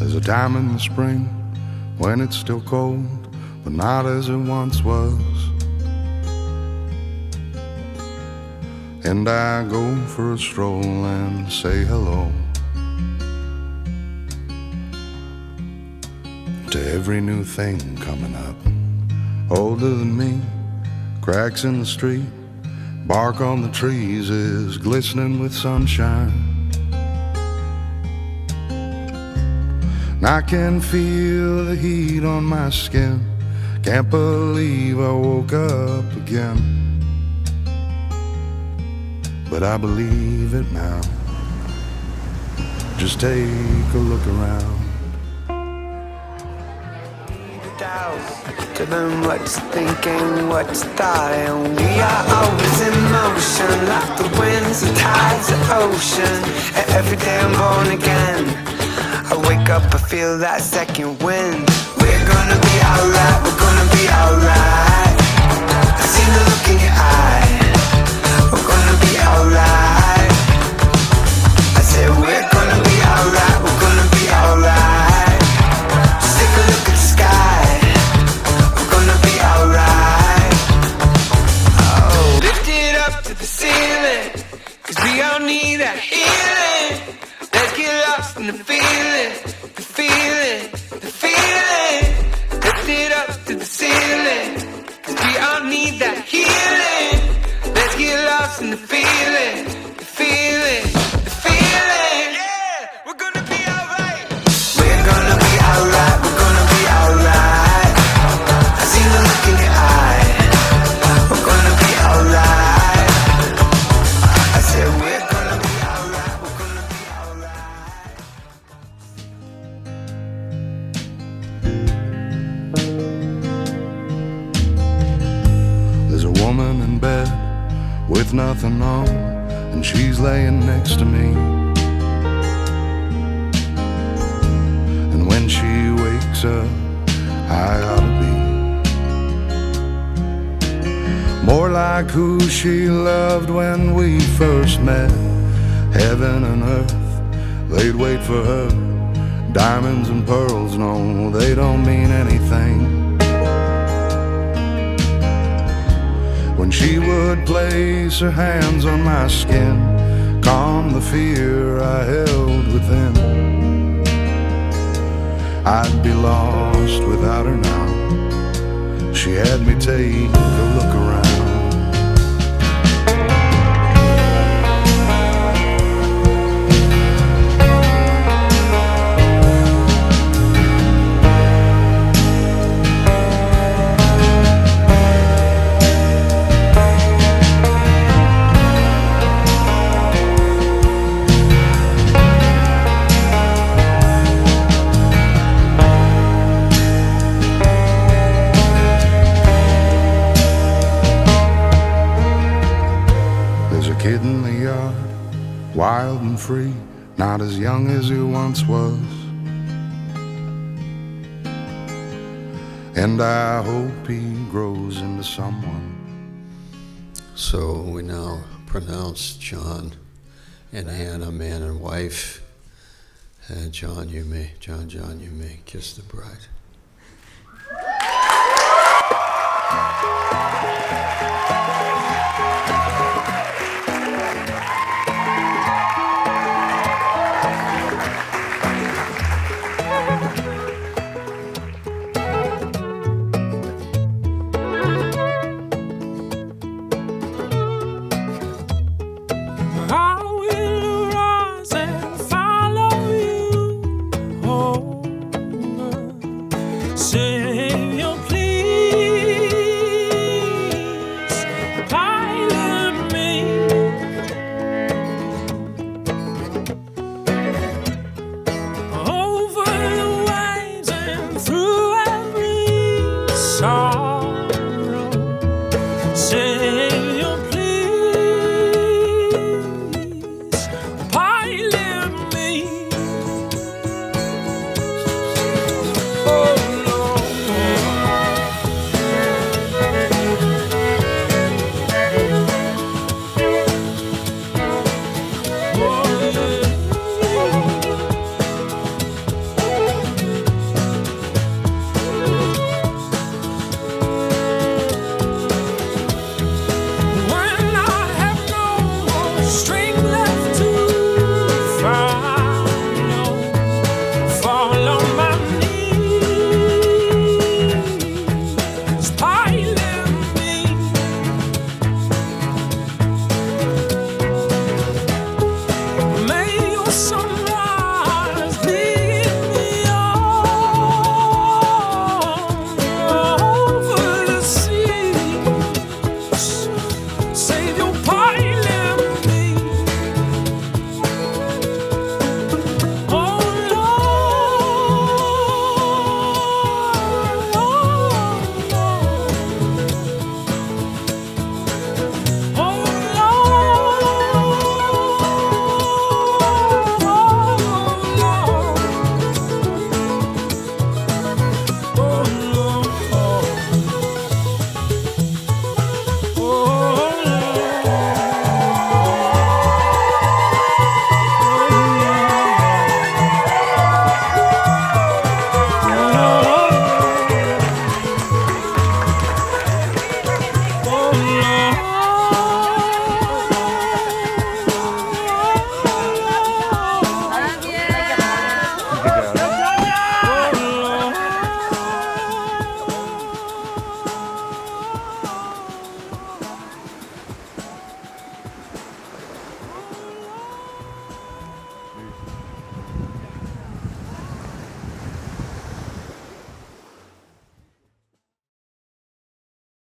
There's a time in the spring when it's still cold, but not as it once was. And I go for a stroll and say hello to every new thing coming up. Older than me, cracks in the street, bark on the trees is glistening with sunshine. And I can feel the heat on my skin. Can't believe I woke up again. But I believe it now. Just take a look around. To them what's thinking, what's dying. We are always in motion, like the winds and tides of ocean. And every day I'm born again. I wake up, I feel that second wind. We're gonna be alright, we're gonna be alright. I see the look in your eye. We're gonna be alright. I said we're gonna be alright, we're gonna be alright. Just take a look at the sky. We're gonna be alright. Oh, lift it up to the ceiling, 'cause we all need that healing. Let's get lost in the feeling, the feeling, the feeling. Lift it up to the ceiling, 'cause we all need that healing. Let's get lost in the feeling, the feeling, the feeling. Yeah, we're gonna be alright. We're gonna be alright, we're gonna be alright. I see the look in your eye. We're gonna be alright. I said we're gonna be alright, we're gonna be alright. There's a woman in bed with nothing on, and she's laying next to me. And when she wakes up, I ought to be more like who she loved when we first met. Heaven and earth, they'd wait for her. Diamonds and pearls, no, they don't mean anything. When she would place her hands on my skin, calm the fear I held within. I'd be lost without her now. She had me take a look around. Kid in the yard, wild and free, not as young as he once was. And I hope he grows into someone. So we now pronounce Jon and Hanna, man and wife. And Jon, you may kiss the bride. save your part.